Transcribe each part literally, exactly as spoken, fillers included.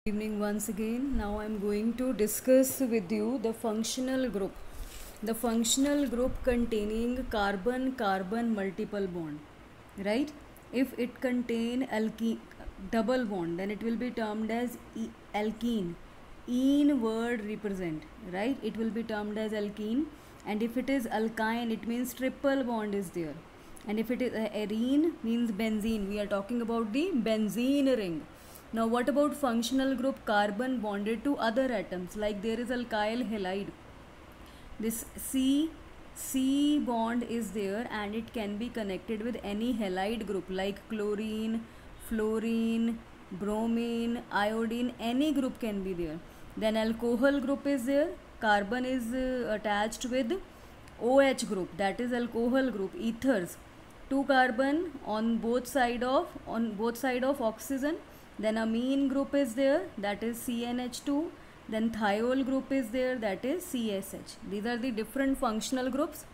Evening once again. Now I'm going to discuss with you the functional group. The functional group containing carbon carbon multiple bond, right? If it contain alkene double bond, then it will be termed as e- alkene. Ene word represent, right? It will be termed as alkene. And if it is alkyne, it means triple bond is there. And if it is uh, arene, means benzene. We are talking about the benzene ring. Now, what about functional group carbon bonded to other atoms? Like there is alkyl halide. This C C bond is there and it can be connected with any halide group like chlorine, fluorine, bromine, iodine. Any group can be there. Then alcohol group is there. Carbon is uh, attached with OH group, that is alcohol group, ethers. Two carbon on both side of on both side of oxygen. Then amine group is there, that is C N H two. Then thiol group is there, that is C S H. These are the different functional groups.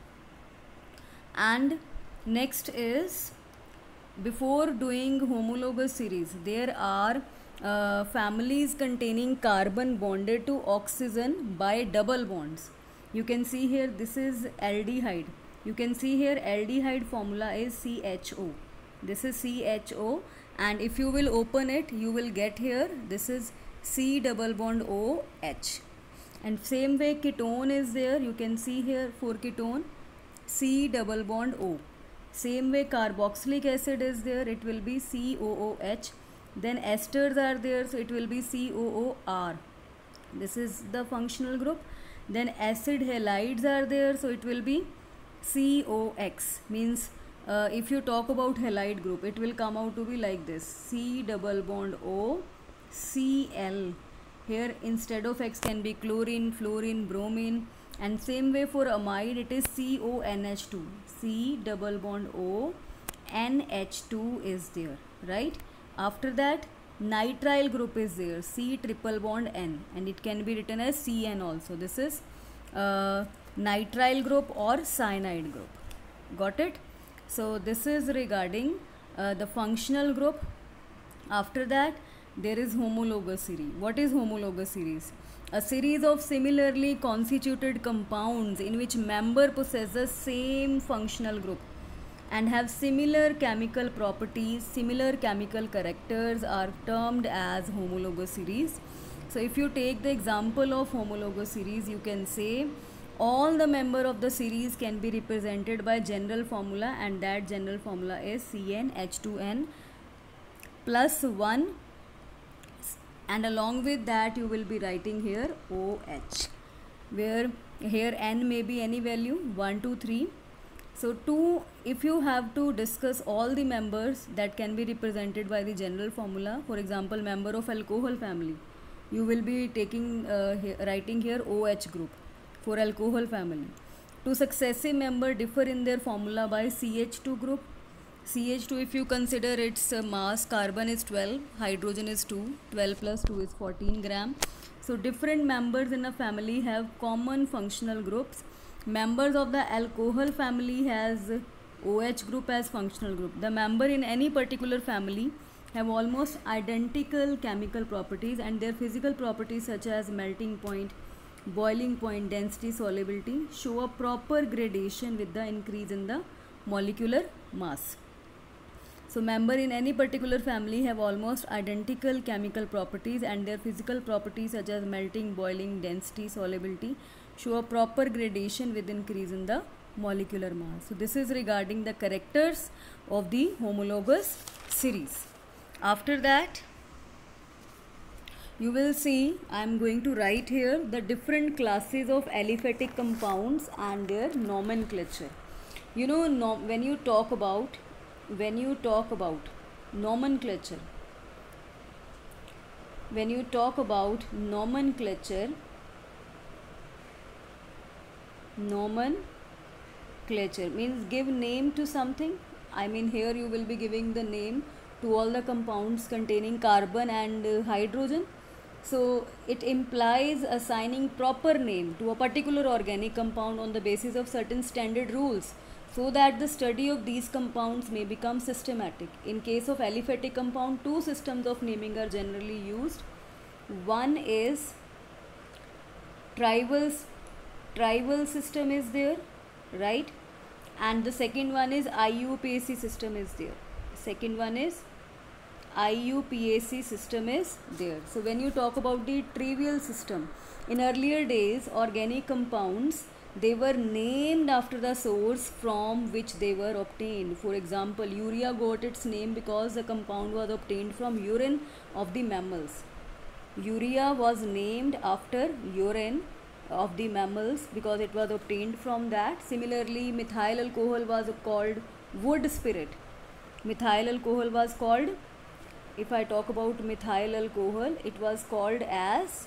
And next is, before doing homologous series, there are uh, families containing carbon bonded to oxygen by double bonds. You can see here, this is aldehyde. You can see here aldehyde formula is C H O. This is C H O, and if you will open it, you will get here, this is C double bond O H. And same way ketone is there. You can see here for ketone C double bond O. Same way carboxylic acid is there, it will be C O O H. Then esters are there, so it will be C O O R. This is the functional group. Then acid halides are there, so it will be C O X. Means uh, if you talk about halide group, it will come out to be like this, C double bond O C L. Here instead of X can be chlorine, fluorine, bromine. And same way for amide, it is C O N H two. C double bond O N H two is there, right? After that, nitrile group is there, C triple bond N, and it can be written as C N also. This is uh, nitrile group or cyanide group. Got it? So this is regarding uh, the functional group. After that, there is homologous series. What is homologous series? A series of similarly constituted compounds in which member possesses same functional group and have similar chemical properties, similar chemical characters are termed as homologous series. So if you take the example of homologous series, you can say all the member of the series can be represented by general formula, and that general formula is C N H two N plus one, and along with that you will be writing here O H, where here N may be any value one, two, three. So two, if you have to discuss all the members that can be represented by the general formula, for example member of alcohol family, you will be taking uh, writing here O H group for alcohol family. Two successive members differ in their formula by C H two group. C H two, if you consider its uh, mass, carbon is twelve, hydrogen is two, twelve plus two is fourteen gram. So different members in a family have common functional groups. Members of the alcohol family has O H group as functional group. The member in any particular family have almost identical chemical properties, and their physical properties such as melting point, boiling point, density, solubility show a proper gradation with the increase in the molecular mass. So member in any particular family have almost identical chemical properties, and their physical properties such as melting, boiling, density, solubility show a proper gradation with increase in the molecular mass. So this is regarding the characters of the homologous series. After that, you will see I am going to write here the different classes of aliphatic compounds and their nomenclature. You know, no, when you talk about when you talk about nomenclature, when you talk about nomenclature, nomenclature means give name to something. I mean here you will be giving the name to all the compounds containing carbon and uh, hydrogen. So it implies assigning proper name to a particular organic compound on the basis of certain standard rules, so that the study of these compounds may become systematic. In case of aliphatic compound, two systems of naming are generally used. One is tribal tribal system is there, right? And the second one is I U P A C system is there. Second one is I U P A C system is there. So when you talk about the trivial system, in earlier days organic compounds, they were named after the source from which they were obtained. For example, urea got its name because the compound was obtained from urine of the mammals. Urea was named after urine of the mammals because it was obtained from that. Similarly, methyl alcohol was called wood spirit. Methyl alcohol was called, if I talk about methyl alcohol, it was called as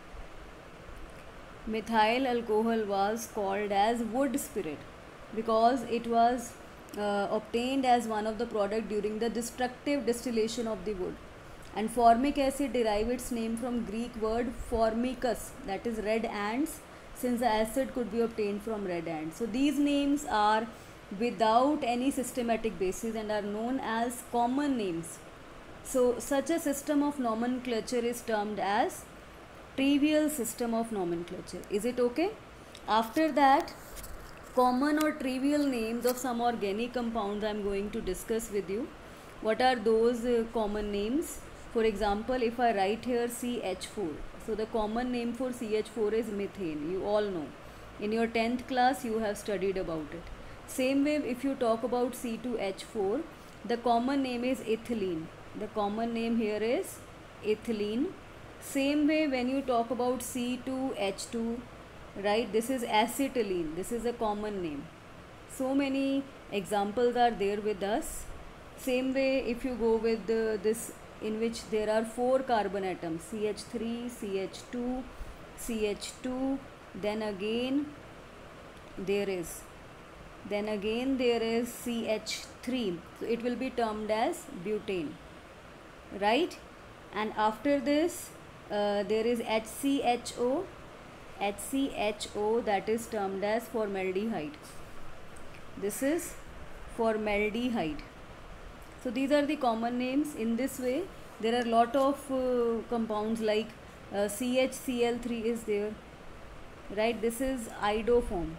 methyl alcohol was called as wood spirit because it was uh, obtained as one of the product during the destructive distillation of the wood. And formic acid derived its name from Greek word formicus, that is red ants, since the acid could be obtained from red ants. So these names are without any systematic basis and are known as common names. So such a system of nomenclature is termed as trivial system of nomenclature. Is it okay? After that, common or trivial names of some organic compounds I am going to discuss with you. What are those uh, common names? For example, if I write here C H four, so the common name for C H four is methane. You all know. In your tenth class, you have studied about it. Same way, if you talk about C two H four, the common name is ethylene. The common name here is ethylene. Same way, when you talk about C two H two, right, this is acetylene. This is a common name. So many examples are there with us. Same way, if you go with the, this in which there are four carbon atoms, C H three, C H two, C H two, then again there is then again there is C H three, so it will be termed as butane, right? And after this uh, there is H C H O, H C H O, that is termed as formaldehyde. This is formaldehyde. So these are the common names. In this way, there are a lot of uh, compounds like uh, C H C L three is there, right? This is iodoform.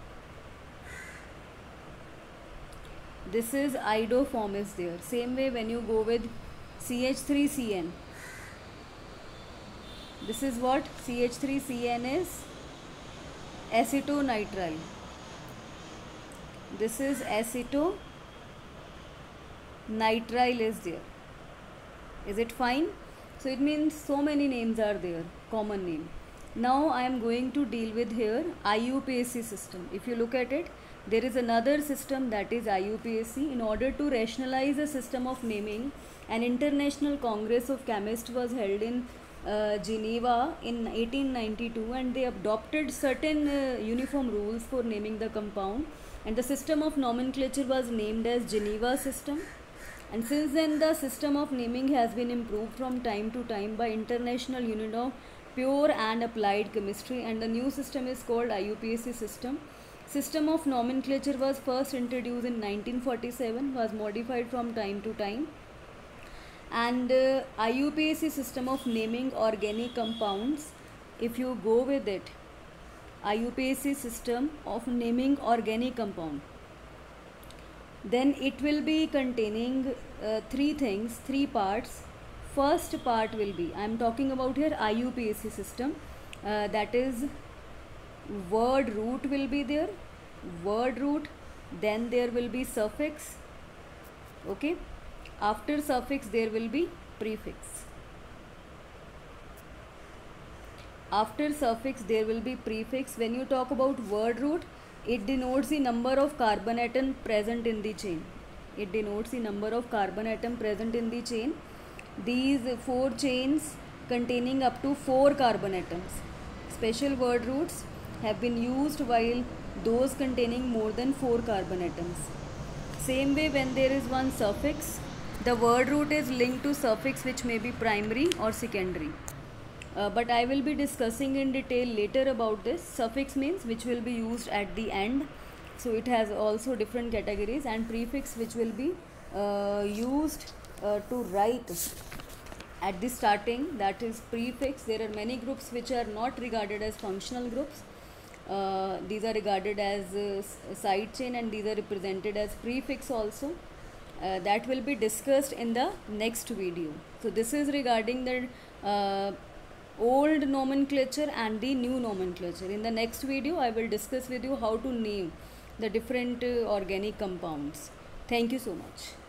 This is iodoform is there. Same way, when you go with C H three C N, this is what C H three C N is acetonitrile. This is acetonitrile is there. Is it fine? So it means so many names are there, common name. Now I am going to deal with here I U P A C system. If you look at it, there is another system, that is I U P A C. In order to rationalize a system of naming, an international congress of chemists was held in uh, Geneva in eighteen ninety-two, and they adopted certain uh, uniform rules for naming the compound, and the system of nomenclature was named as Geneva system. And since then, the system of naming has been improved from time to time by International Union of Pure and Applied Chemistry, and the new system is called I U P A C system. System of nomenclature was first introduced in nineteen forty-seven, was modified from time to time. And uh, I U P A C system of naming organic compounds, if you go with it, I U P A C system of naming organic compound, then it will be containing uh, three things, three parts. First part will be, I am talking about here I U P A C system, uh, that is word root will be there, word root, then there will be suffix, okay, after suffix there will be prefix, after suffix there will be prefix. When you talk about word root, it denotes the number of carbon atom present in the chain. It denotes the number of carbon atom present in the chain. These four chains containing up to four carbon atoms. Special word roots have been used while those containing more than four carbon atoms. Same way, when there is one suffix, the word root is linked to suffix which may be primary or secondary. Uh, but I will be discussing in detail later about this. Suffix means which will be used at the end, so it has also different categories, and prefix which will be uh, used uh, to write at the starting, that is prefix. There are many groups which are not regarded as functional groups. Uh, these are regarded as uh, side chain, and these are represented as prefix also. Uh, that will be discussed in the next video. So this is regarding the uh, old nomenclature and the new nomenclature. In the next video I will discuss with you how to name the different uh, organic compounds. Thank you so much.